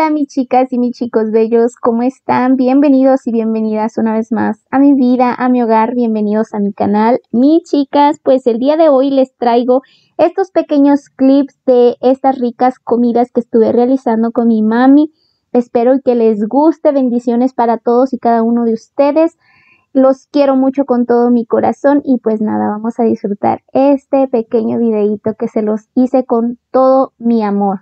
Hola mis chicas y mis chicos bellos, ¿cómo están? Bienvenidos y bienvenidas una vez más a mi vida, a mi hogar, bienvenidos a mi canal. Mis chicas, pues el día de hoy les traigo estos pequeños clips de estas ricas comidas que estuve realizando con mi mami. Espero que les guste, bendiciones para todos y cada uno de ustedes. Los quiero mucho con todo mi corazón y pues nada, vamos a disfrutar este pequeño videito que se los hice con todo mi amor.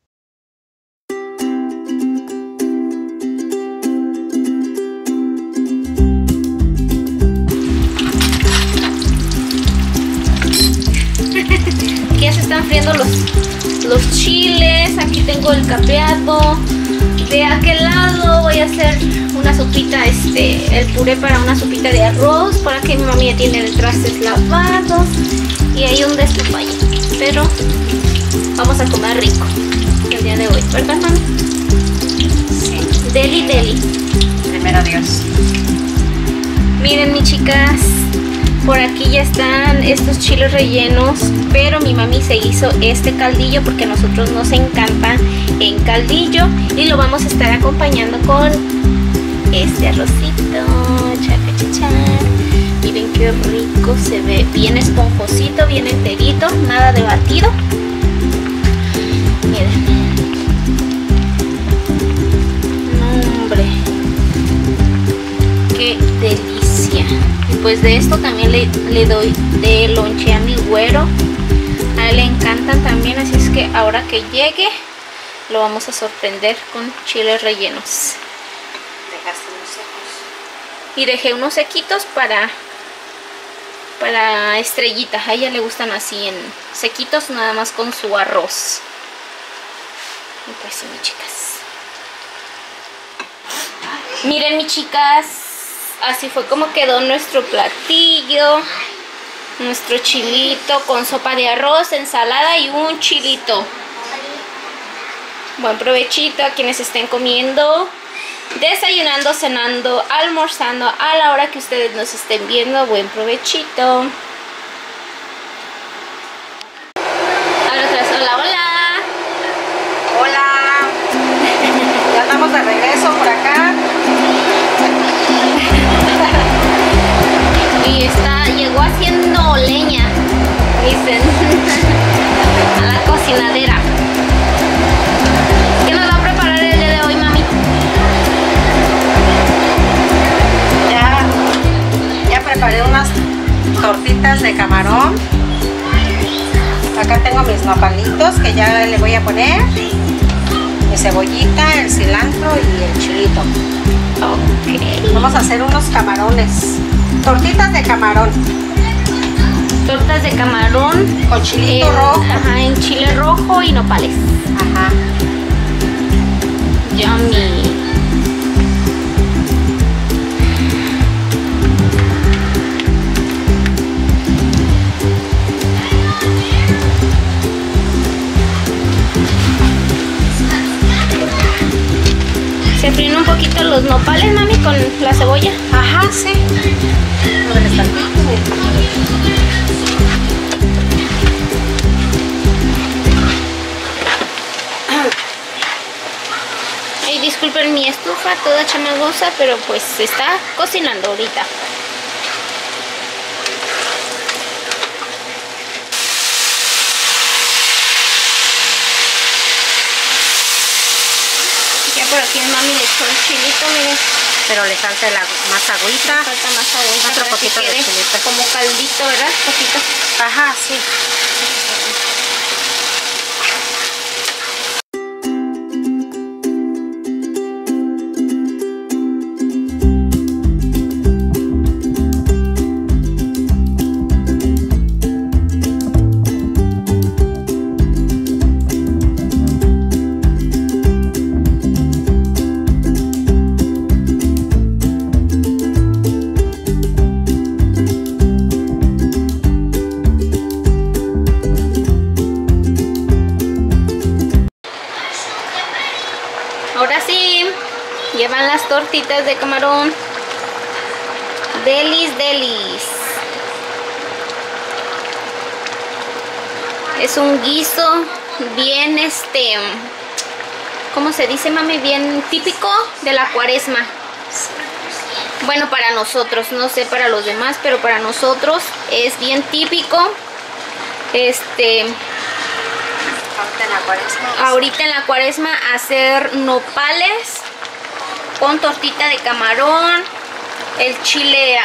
Aquí ya se están friendo los chiles. Aquí tengo el capeado. De aquel lado voy a hacer una sopita, el puré para una sopita de arroz, para que mi mami ya tiene el trastes lavados y hay un despapalle. Pero vamos a comer rico el día de hoy, ¿verdad, mami? Sí. Deli, deli. Primero Dios. Miren, mis chicas, por aquí ya están estos chiles rellenos, pero mi mami se hizo este caldillo porque a nosotros nos encanta en caldillo y lo vamos a estar acompañando con este arrocito. Chaca. Miren qué rico se ve, bien esponjosito, bien enterito, nada de batido. Miren. No, hombre, qué delicia. Y pues de esto también le doy de lonche a mi güero. A él le encantan también, así es que ahora que llegue lo vamos a sorprender con chiles rellenos. Dejaste unos secos. Y dejé unos sequitos para Estrellita. A ella le gustan así en sequitos, nada más con su arroz. Y pues sí, mis chicas. Miren, mis chicas, así fue como quedó nuestro platillo. Nuestro chilito con sopa de arroz, ensalada y un chilito. Buen provechito a quienes estén comiendo, desayunando, cenando, almorzando, a la hora que ustedes nos estén viendo. Buen provechito. Hola, hola. Hola. Ya andamos de regreso por acá. Y llegó haciendo leña, dicen, a la cocinadera. ¿Qué nos va a preparar el día de hoy, mami? Ya preparé unas tortitas de camarón. Acá tengo mis nopalitos que ya le voy a poner. Mi cebollita, el cilantro y el chilito. Ok. Vamos a hacer unos camarones. Tortitas de camarón. Tortas de camarón Con chilito rojo. Ajá, en chile rojo y nopales. Ajá. Yummy. Se fríen un poquito los nopales, mami, con la cebolla. Ajá, sí. A ver, está aquí. Ay, disculpen mi estufa, toda chamagosa, pero pues se está cocinando ahorita. Ya por aquí mi mami le echó el chilito, miren. Pero le falta más agüita. Falta más agüita Otro para poquito que de quede chilito. como caldito, ¿verdad? Poquito. Ajá, sí. Ahora sí, llevan las tortitas de camarón. Delis, delis. Es un guiso bien ¿cómo se dice, mami? Bien típico de la Cuaresma. Bueno, para nosotros, no sé para los demás, pero para nosotros es bien típico. Ahorita en la Cuaresma hacer nopales con tortita de camarón, el chile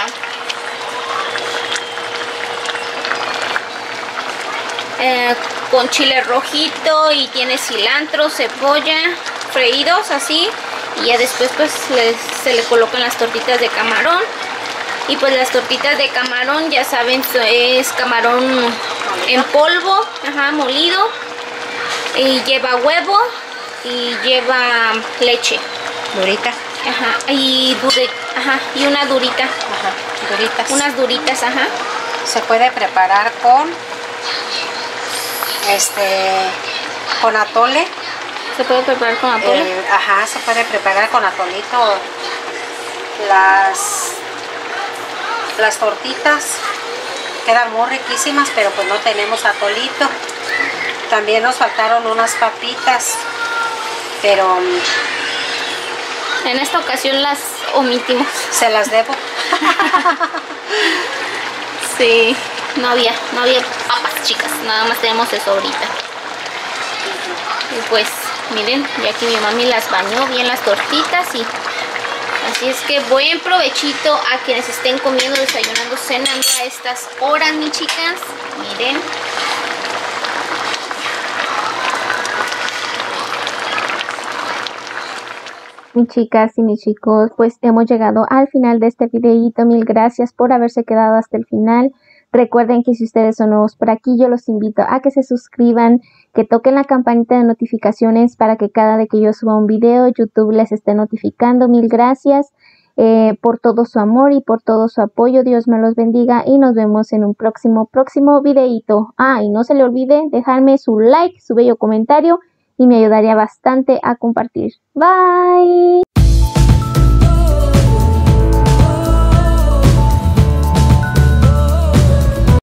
con chile rojito, y tiene cilantro, cebolla, freídos así, y ya después pues se le colocan las tortitas de camarón. Y pues las tortitas de camarón, ya saben, es camarón en polvo, molido, y lleva huevo y lleva leche Durita. y una durita. Duritas. Unas duritas. Se puede preparar con con atole. Se puede preparar con atole. Se puede preparar con atolito. Las tortitas quedan muy riquísimas, pero pues no tenemos atolito. También nos faltaron unas papitas, pero en esta ocasión las omitimos. Se las debo. Sí, no había papas, chicas, nada más tenemos eso ahorita. Y pues miren, ya que mi mami las bañó bien las tortitas, y así es que buen provechito a quienes estén comiendo, desayunando, cenando a estas horas, mis chicas. Miren. Mis chicas y mis chicos, pues hemos llegado al final de este videito. Mil gracias por haberse quedado hasta el final. Recuerden que si ustedes son nuevos por aquí, yo los invito a que se suscriban, que toquen la campanita de notificaciones para que cada vez que yo suba un video, YouTube les esté notificando. Mil gracias por todo su amor y por todo su apoyo. Dios me los bendiga y nos vemos en un próximo videito. Y no se le olvide dejarme su like, su bello comentario, y me ayudaría bastante a compartir. Bye.